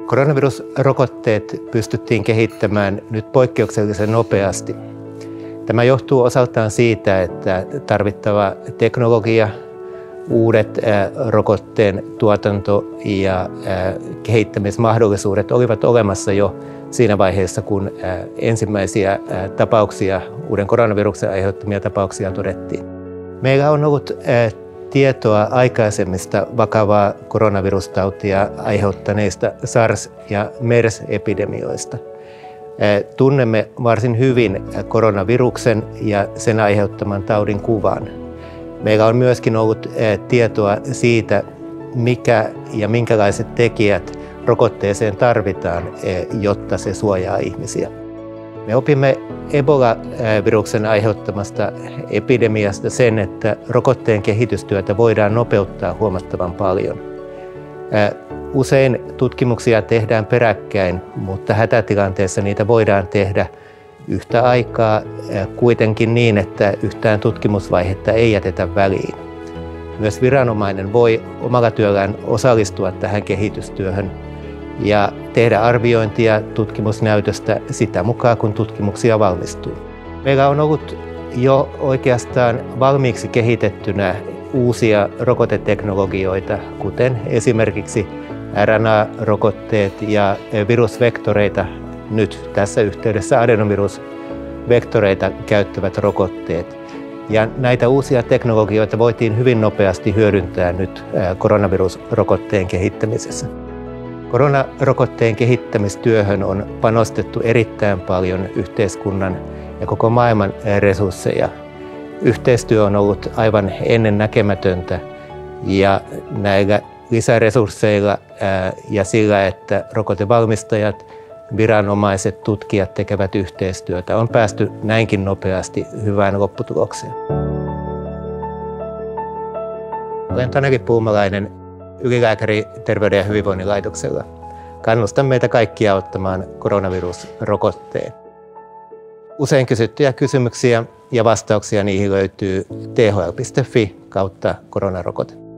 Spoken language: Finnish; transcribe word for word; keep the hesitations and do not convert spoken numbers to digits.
Koronavirusrokotteet pystyttiin kehittämään nyt poikkeuksellisen nopeasti. Tämä johtuu osaltaan siitä, että tarvittava teknologia, uudet rokotteen tuotanto- ja kehittämismahdollisuudet olivat olemassa jo siinä vaiheessa, kun ensimmäisiä tapauksia, uuden koronaviruksen aiheuttamia tapauksia todettiin. Meillä on ollut tietoa aikaisemmista vakavaa koronavirustautia aiheuttaneista SARS- ja MERS-epidemioista. Tunnemme varsin hyvin koronaviruksen ja sen aiheuttaman taudin kuvan. Meillä on myöskin ollut tietoa siitä, mikä ja minkälaiset tekijät rokotteeseen tarvitaan, jotta se suojaa ihmisiä. Me opimme Ebola-viruksen aiheuttamasta epidemiasta sen, että rokotteen kehitystyötä voidaan nopeuttaa huomattavan paljon. Usein tutkimuksia tehdään peräkkäin, mutta hätätilanteessa niitä voidaan tehdä yhtä aikaa kuitenkin niin, että yhtään tutkimusvaihetta ei jätetä väliin. Myös viranomainen voi omalla työllään osallistua tähän kehitystyöhön ja tehdä arviointia tutkimusnäytöstä sitä mukaan, kun tutkimuksia valmistuu. Meillä on ollut jo oikeastaan valmiiksi kehitettynä uusia rokoteteknologioita, kuten esimerkiksi R N A-rokotteet ja virusvektoreita, nyt tässä yhteydessä adenovirusvektoreita käyttävät rokotteet. Ja näitä uusia teknologioita voitiin hyvin nopeasti hyödyntää nyt koronavirusrokotteen kehittämisessä. Koronarokotteen kehittämistyöhön on panostettu erittäin paljon yhteiskunnan ja koko maailman resursseja. Yhteistyö on ollut aivan ennennäkemätöntä ja näillä lisäresursseilla ja sillä, että rokotevalmistajat, viranomaiset, tutkijat tekevät yhteistyötä, on päästy näinkin nopeasti hyvään lopputulokseen. Olen Taneli Puumalainen, ylilääkäri Terveyden ja hyvinvoinnin laitoksella. Kannustan meitä kaikkia ottamaan koronavirusrokotteen. Usein kysyttyjä kysymyksiä ja vastauksia niihin löytyy t h l piste f i kautta koronarokote.